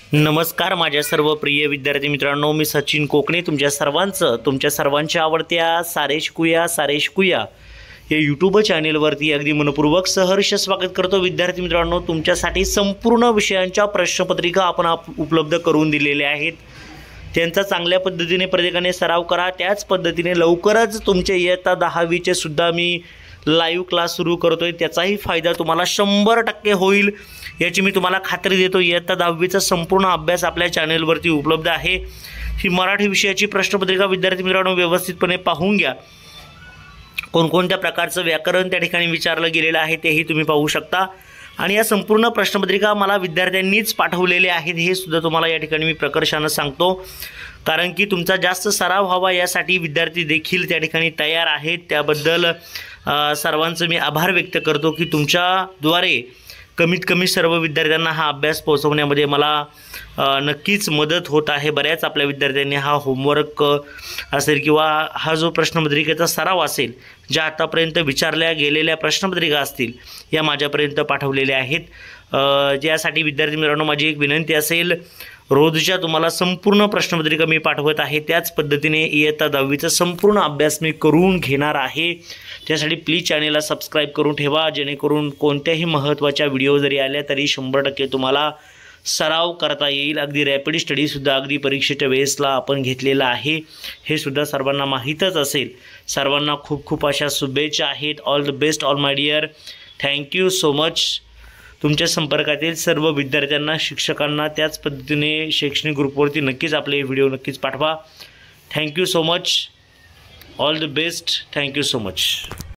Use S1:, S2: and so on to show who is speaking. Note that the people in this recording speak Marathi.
S1: नमस्कार माझ्या सर्व प्रिय विद्यार्थी मित्रांनो, मी सचिन कोकणे तुमच्या सर्वांच्या आवडत्या सारे शिकूया या यूट्यूब चॅनेलवरती अगदी मनपूर्वक सहर्ष स्वागत करतो। विद्यार्थी मित्रांनो, तुमच्यासाठी संपूर्ण विषयांच्या प्रश्नपत्रिका आपण उपलब्ध करून दिलेल्या आहेत। त्यांचा चांगल्या पद्धतीने प्रत्येकाने सराव करा। त्याच पद्धतीने लवकरच तुमच्या इयत्ता 10वीचे सुद्धा मी लाईव्ह क्लास सुरू करतोय, त्याचाही फायदा तुम्हाला 100% होईल याची मी तुम्हाला खात्री देतो। इयत्ता 10वीचा संपूर्ण अभ्यास आपल्या चॅनलवरती उपलब्ध आहे। ही मराठी विषयाची प्रश्नपत्रिका विद्यार्थी मित्रांनो व्यवस्थितपणे पाहून घ्या। कोणकोणत्या प्रकारचं व्याकरण त्या ठिकाणी विचारलं गेलेलं आहे तेही तुम्ही पाहू शकता। आणि या संपूर्ण प्रश्नपत्रिका मला विद्यार्थ्यांनीच पाठवलेले आहेत हे सुद्धा तुम्हाला या ठिकाणी मी प्रकर्षाने सांगतो, कारण की तुमचा जास्त सराव व्हावा यासाठी विद्यार्थी देखील त्या ठिकाणी तयार आहेत। त्याबद्दल सर्वांचे मी आभार व्यक्त करतो की तुमच्याद्वारे कमीत कमी सर्व विद्यार्थ्यांना हा अभ्यास पोहोचवण्यामध्ये मला नक्कीच मदत होत आहे। बऱ्याच आपल्या विद्यार्थ्यांनी हा होमवर्क असेल किंवा हा जो प्रश्नपत्रिकेचा सराव असेल, ज्या आतापर्यंत विचारल्या गेलेल्या प्रश्नपत्रिका असतील या माझ्यापर्यंत पाठवलेल्या आहेत। ज्यासाठी विद्यार्थी मित्रांनो माझी एक विनंती असेल, रोजच्या तुम्हाला संपूर्ण प्रश्नपत्रिका मी पाठवत आहे, त्याच पद्धतीने इयत्ता 10वीचा संपूर्ण अभ्यास मी करून घेणार आहे। त्यासाठी प्लीज चॅनेलला सबस्क्राईब करून ठेवा, जेणेकरून कोणत्याही महत्त्वाच्या व्हिडिओ जरी आल्या तरी 100% तुम्हाला सराव करता येईल। अगदी रॅपिड स्टडीसुद्धा अगदी परीक्षेच्या वेळेसला आपण घेतलेला आहे, हे सुद्धा सर्वांना माहीतच असेल। सर्वांना खूप खूप अशा शुभेच्छा आहेत। All the best all my dear, thank you so much. तुमच्या संपर्कातील सर्व विद्यार्थ्यांना, शिक्षकांना त्याच पद्धतीने शैक्षणिक ग्रुपवरती नक्कीच आपले व्हिडिओ नक्कीच पाठवा। Thank you so much, all the best, thank you so much.